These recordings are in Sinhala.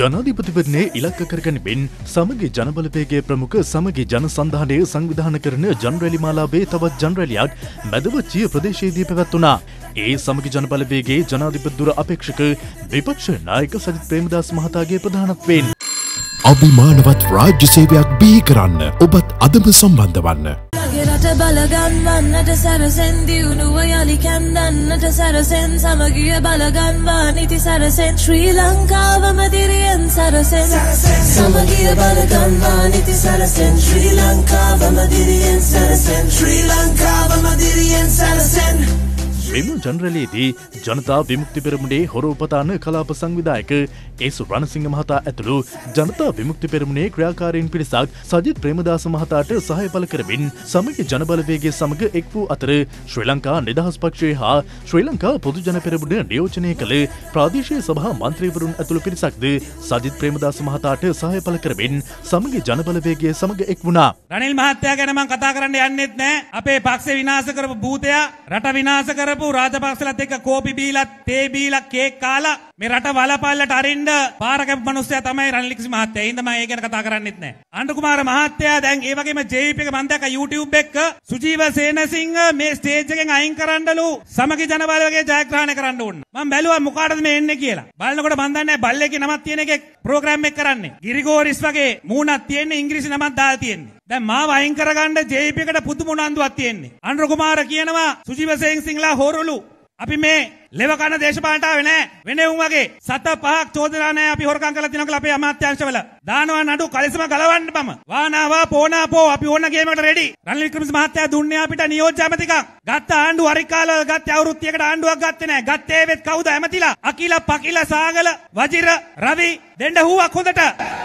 ජනාධිපතිවරණයේ ඉලක්ක කරගනිමින් සමගි ජනබලවේගයේ ප්‍රමුඛ සමගි ජන සන්ධානයේ සංවිධානය කරන ජනරැලි මාලාවේ තවත් ජනරැලියක් මැදවච්චිය ප්‍රදේශයේදී පැවැත්වුණා. ඒ සමගි ජනබලවේගයේ ජනාධිපති දුර අපේක්ෂක විපක්ෂ නායක සජිත් ප්‍රේමදාස මහතාගේ ප්‍රධානත්වයෙන් අභිමානවත් රාජ්‍ය සේවයක් බිහි කරන්න ඔබත් අදම සම්බන්ධ වන්න. රට බලගන්වන්නට සැරසෙන් දියුණුව යලි කැන්දන්නට සැරසෙන් සමගිය බලගන්වා නිති සැරසෙන් ශ්‍රී ලංකාවම දිරියෙන් සැරසෙන් සමගිය බලගන්වා නිති සැරසෙන් ශ්‍රී ලංකාවම දිරියෙන් සැරසෙන් ශ්‍රී ලංකාවම දිරියෙන් සැරසෙන් මෙම ජනරැලියේදී ජනතා විමුක්ති පෙරමුණේ හොරෝපතාන කලාප සංවිධායක ඒසු රණසිංහ මහතා ඇතුළු ජනතා විමුක්ති පෙරමුණේ ක්‍රියාකාරීන් පිරිසක් සජිත් ප්‍රේමදාස මහතාට සහාය පළ කරමින් සමගි ජනබලවේගයේ සමග එක් වූ අතර ශ්‍රී ලංකා නිදහස් පක්ෂය හා ශ්‍රී ලංකා පොදු ජන පෙරමුණ නියෝජනය කළ ප්‍රාදේශීය සභා මන්ත්‍රීවරුන් ඇතුළු පිරිසක්ද සජිත් ප්‍රේමදාස මහතාට සහාය පළ කරමින් සමගි ජනබලවේගයේ සමග එක් වුණා. රනිල් මහත්තයා ගැන මම කතා කරන්න යන්නෙත් නෑ. අපේ පක්ෂේ විනාශ කරපු භූතයා රට විනාශ කරපු රාජපක්ෂලත් එක්ක කෝපි බීලා තේ බීලා කේක් කාලා මේ රට වලපල්ලට අරින්න පාර කැපු මිනිස්සයා තමයි රනිල් ලික්සි මහත්තයා. ඒ හින්දා මම ඒ ගැන කතා කරන්නෙත් නෑ. අනුර කුමාර මහත්තයා දැන් ඒ වගේම JVP එක මම දැක්කා YouTube එක සුජීව සේනසිංහ මේ ස්ටේජ් එකෙන් අයින් කරන්නලු සමගි ජනබලවේගයේ ජයග්‍රහණය කරන්න ඕන. මම බැලුවා මොකටද මේ එන්නේ කියලා. බලනකොට මම දන්නේ නැහැ බල්ලේගේ නමක් තියෙන එකේ ප්‍රෝග්‍රෑම් එක කරන්නේ. ගිරිගෝරිස් වගේ මූණක් තියෙන්නේ ඉංග්‍රීසි නමක් දාලා තියෙන්නේ. දැන් මාව අයින් කරගන්න JVP එකට පුදුම උනන්දුවක් තියෙන්නේ. අනුර කුමාර කියනවා සුජීව සේනසිංහලා හොරලු. අපි මේ ලෙව කන දේශපාලනට ආවේ නෑ. වෙනේ උන් වගේ සත පහක් චෝදනා නෑ අපි හොරකම් කරලා තියනවා කියලා අපේ අමාත්‍යාංශවල. දානවා නඩු කලිසම ගලවන්න බම. වානාවා පෝනාපෝ අපි ඕන ගේම් එකට රෙඩි. රනිල් වික්‍රමසිංහ මහත්තයා දුන්නේ අපිට නියෝජ්‍ය ඇමතිකම්. ගත්ත ආණ්ඩුව අරිකාල ගත්තේ අවුරුද්දයකට ආණ්ඩුවක් ගත්තේ නෑ. ගත්තේ වෙත් කවුද ඇමතිලා? අකිල පකිල සාගල වජිර රවි දෙන්න හුවක් හොඳට.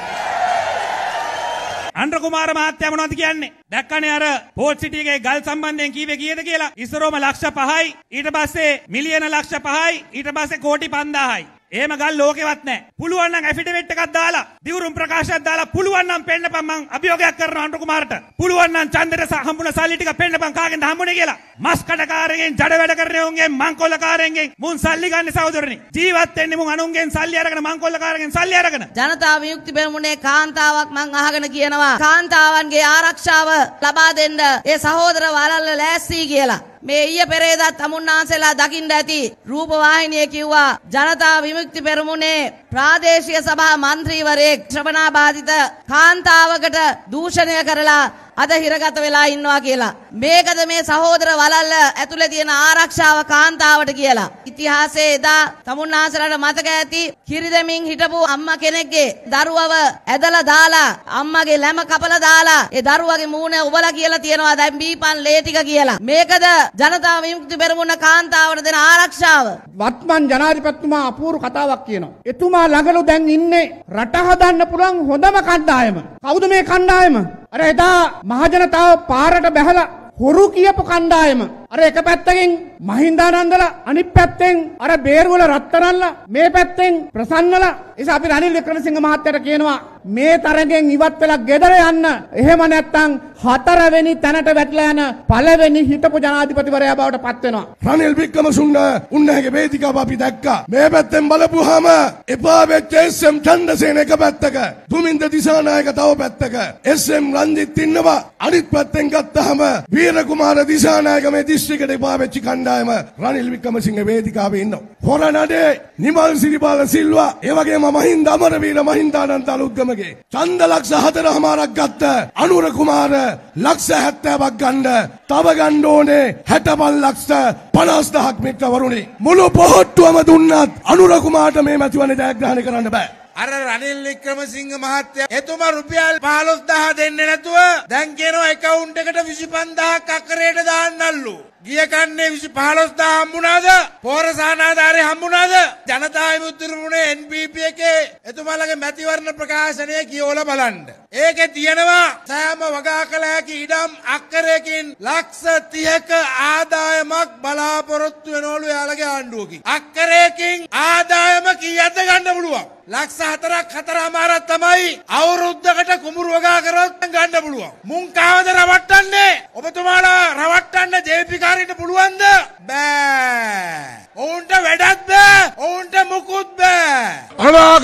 අනුර කුමාර මහත්තයා මොනවද කියන්නේ? දැක්කනේ අර පෝට් සිටි එකේ ගල් සම්බන්ධයෙන් කීවේ කීයද කියලා? ඉස්සරෝම ලක්ෂ 5යි, ඊට පස්සේ මිලියන ලක්ෂ 5යි, ඊට පස්සේ කෝටි 5000යි. එහෙම ගල් ලෝකෙවත් නැහැ. පුළුවන් නම් ඇෆිඩවිට් එකක් දාලා, දිවුරුම් ප්‍රකාශයක් දාලා පුළුවන් නම් පෙන්නපන් මං අභියෝගයක් කරනවා අනුර කුමාරට. පුළුවන් නම් ඡන්දෙට හම්බුන සල්ලි ටික පෙන්නපන් කාගෙන්ද හම්බුනේ කියලා. මස් කඩකාරයෙන් ජඩ වැඩ කරන උන්ගෙන් මංකොල්ලකාරයෙන් මුන් සල්ලි ගන්න සහෝදරනේ. ජීවත් වෙන්නේ මුන් අනුන්ගෙන් සල්ලි අරගෙන මංකොල්ලකාරයෙන් සල්ලි අරගෙන. ජනතා විමුක්ති පෙරමුණේ කාන්තාවක් මං අහගෙන කියනවා කාන්තාවන්ගේ ආරක්ෂාව ලබා දෙන්න ඒ සහෝදර වලල්ල ලෑස්ති කියලා. මේ ඊයේ පෙරේදා තමුන්නාන්සලා දකින්න ඇති රූප වාහිනියේ කිව්වා ජනතා විමුක්ති පෙරමුණේ ප්‍රාදේශීය සභා මන්ත්‍රීවරයෙක් ශ්‍රවණාබාධිත කාන්තාවකට දූෂණය කරලා අද හිරගත වෙලා ඉන්නවා කියලා. මේකද මේ සහෝදර වලල්ල ඇතුලේ තියෙන ආරක්ෂාව කාන්තාවට කියලා. ඉතිහාසයේ එදා තමුන්නාන්සලාට මතක ඇති කිරිදෙමින් හිටපු අම්මා කෙනෙක්ගේ දරුවව ඇදලා දාලා අම්මගේ ලැම කපලා දාලා ඒ දරුවගේ මූණ උබලා කියලා තියෙනවා දැන් බීපන් ලේ ටික කියලා. මේකද ජනතා විමුක්ති පෙරමුණ කාන්තාවට දෙන ආරක්ෂාව. වත්මන් ජනාධිපතිතුමා අපූර්ව කතාවක් කියනවා. එතුමා ළඟලු දැන් ඉන්නේ රට හදන්න පුළුවන් හොඳම කණ්ඩායම. කවුද මේ කණ්ඩායම? අර එදා මහජනතාව පාරට බැහැලා හොරු කියපු කණ්ඩායම. අර එක පැත්තකින් මහින්දානන්දලා අනිත් පැත්තෙන් අර බේරුවල රත්තරන්ලා මේ පැත්තෙන් ප්‍රසන්නලා එස අපි රනිල් වික්‍රමසිංහ මහත්තයාට කියනවා මේ තරගෙන් ඉවත් වෙලා ගෙදර යන්න. එහෙම නැත්නම් හතරවෙනි තැනට වැටලා යන පළවෙනි හිටපු ජනාධිපතිවරයා බවට පත් වෙනවා. රනිල් වික්‍රමසිංහ උන්නගේ වේදිකාව අපි දැක්කා. මේ පැත්තෙන් බලපුවාම එපා වෙච්ච එස්.එම්. චන්දසේන එක පැත්තක, දුමින්ද දිසානායක තව පැත්තක, එස්.එම්. රංජිත් ඉන්නවා. අනිත් පැත්තෙන් ගත්තාම වීරකුමාර දිසානායක මේ දිස්ත්‍රික්කයට එපා වෙච්ච කණ්ඩායම රනිල් වික්‍රමසිංහ වේදිකාවේ ඉන්නවා. හොර නඩේ නිමල් සිරිපාල සිල්වා, ඒ වගේම මහින්ද අමරවීර මහින්දානන්ද අලුත්ගමගේ ඡන්ද ලක්ෂ 4.5ක් ගත්ත අනුර කුමාර ලක්ෂ 70ක් ගන්න තව ගන්න ඕනේ 65 ලක්ෂ 50,000ක් මිත්‍රවරුනි. මුළු පොහොට්ටුවම දුන්නත් අනුර කුමාරට මේ මැතිවරණ ජයග්‍රහණය කරන්න බෑ. අර රනිල් වික්‍රමසිංහ මහත්තයා එතුමා රුපියල් 15000 දෙන්නේ නැතුව දැන් කියනවා account එකට 25000ක් අක්කරේට දාන්නල්ලු. ගිය කන්නේ 15000 හම්බුණාද? පෝරසානාධාරේ හම්බුණාද? ජනතා විමුක්ති පෙරමුණේ NPP එකේ එතුමාලගේ මැතිවරණ ප්‍රකාශනය කියවලා බලන්න. ඒකේ තියෙනවා සෑම වගා කළ හැකි ඉඩම් අක්කරයකින් ලක්ෂ 30ක ආදායමක් බලාපොරොත්තු වෙනවලු යාළගේ ආණ්ඩුවකින්. අක්කරයකින් ආදායම කීයක්ද ගන්න පුළුවන්? ලක්ෂ 4ක් 4මාරක් තමයි අවුරුද්දකට කුඹුරු වගා කරොත් ගන්න පුළුවන්. මුන් කාවද රවට්ටන්නේ? ඔබතුමාලා රවට්ටන්න JVP කාරින්ට පුළුවන්ද? බෑ. ඔවුන්ට වැඩක් බෑ. ඔවුන්ට මුකුත් බෑ. අනාගත ජන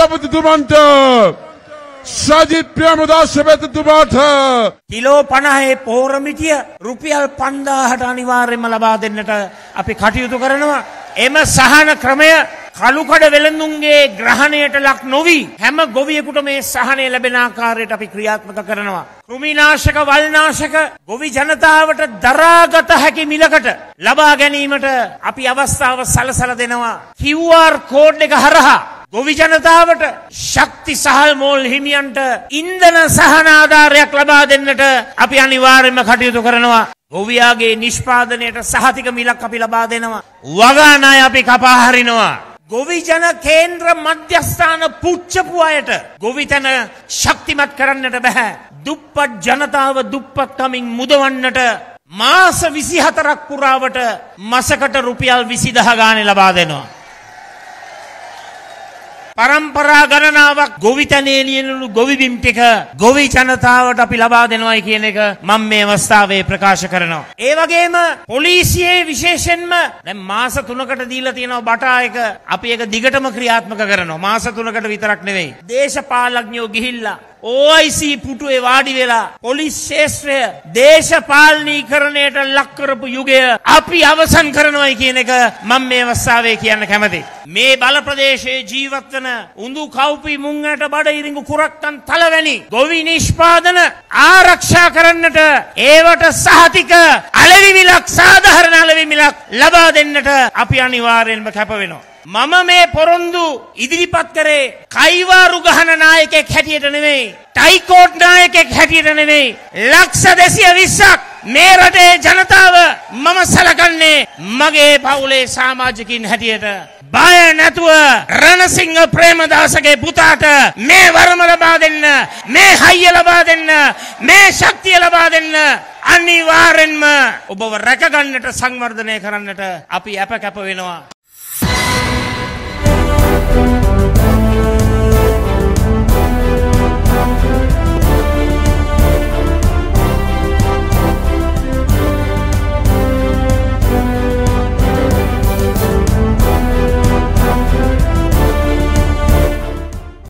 සභාපතිතුමන්ට සජිත් ප්‍රේමදාස මැතිතුමාට කිලෝ 50 පෝරමිටිය රුපියල් 5000ට අනිවාර්යයෙන්ම ලබා දෙන්නට අපි කටයුතු කරනවා. එම සහන ක්‍රමය කළුකඩ වෙළඳුන්ගේ ග්‍රහණයට ලක් නොවි හැම ගොවියෙකුට මේ සහනය ලැබෙන ආකාරයට අපි ක්‍රියාත්මක කරනවා. කෘමිනාශක වල්නාශක ගොවි ජනතාවට දරාගත හැකි මිලකට ලබා ගැනීමට අපි අවස්ථාව සලසලා දෙනවා. QR කෝඩ් එක හරහා ගොවි ජනතාවට ශක්ති සහල් මෝල් හිමියන්ට ඉන්ධන සහන ආධාරයක් ලබා දෙන්නට අපි අනිවාර්යයෙන්ම කටයුතු කරනවා. ගොවියාගේ නිෂ්පාදනයට සහතික මිලක් අපි ලබා දෙනවා. වගා ණය අපි කපා හරිනවා. ගොවි ජන කේන්ද්‍ර මධ්‍යස්ථාන පුච්චපු අයට ගොවිතැන ශක්තිමත් කරන්නට බෑ. දුප්පත් ජනතාව දුප්පත්කමින් මුදවන්නට මාස 24ක් පුරාවට මාසකට රුපියල් 20000 ගානේ ලබා දෙනවා. පරම්පරා ගණනාවක් ගොවිතැනේ ලියනලු ගොවි බිම් ටික ගොවි ජනතාවට අපි ලබා දෙනවායි කියන එක මම මේ අවස්ථාවේ ප්‍රකාශ කරනවා. ඒ වගේම පොලිසියේ විශේෂයෙන්ම දැන් මාස 3කට දීලා තියෙනවා බටා එක අපි ඒක දිගටම ක්‍රියාත්මක කරනවා. මාස 3කට විතරක් නෙවෙයි. දේශපාලඥයෝ ගිහිල්ලා OIC පුටුවේ වාඩි වෙලා පොලිස් ශේෂ්ත්‍රය දේශපාලනීකරණයට ලක් කරපු යුගය අපි අවසන් කරනවායි කියන එක මම මේ අවස්ථාවේ කියන්න කැමතියි. මේ බල ප්‍රදේශයේ ජීවත් වන උඳු කව්පි මුංගට බඩ ඉරිඟු කුරක්කන් තලවැනි ගොවි නිෂ්පාදන ආරක්ෂා කරන්නට ඒවට සහතික අලෙවි මිලක් සාධාරණ අලෙවි මිලක් ලබා දෙන්නට අපි අනිවාර්යෙන්ම කැප වෙනවා. මම මේ පොරොන්දු ඉදිරිපත් කරේ කයිවාරු ගහන නායකයෙක් හැටියට නෙවෙයි, ටයිකෝට් නායකයෙක් හැටියට නෙවෙයි, ලක්ෂ 220ක් මේ රටේ ජනතාව මම සලකන්නේ මගේ පවුලේ සමාජිකින් හැටියට. බය නැතුව රණසිංහ ප්‍රේමදාසගේ පුතාට මේ වරම ලබා දෙන්න, මේ හයිය ලබා දෙන්න, මේ ශක්තිය ලබා දෙන්න අනිවාර්යෙන්ම ඔබව රැකගන්නට සංවර්ධනය කරන්නට අපි අප කැප වෙනවා.